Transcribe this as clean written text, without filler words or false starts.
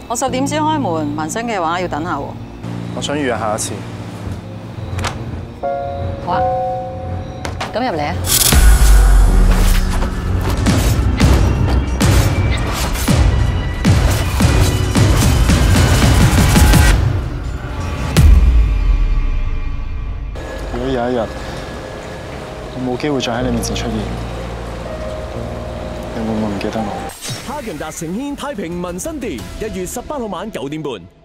我10點先開門，紋身嘅話要等下喎。 我想預約下一次。 好啊，咁入嚟啊！ 如果有一日我冇機會再喺你面前出現，你會唔會唔記得我？ 哈根達誠獻太平紋身店，1月18號晚9點半。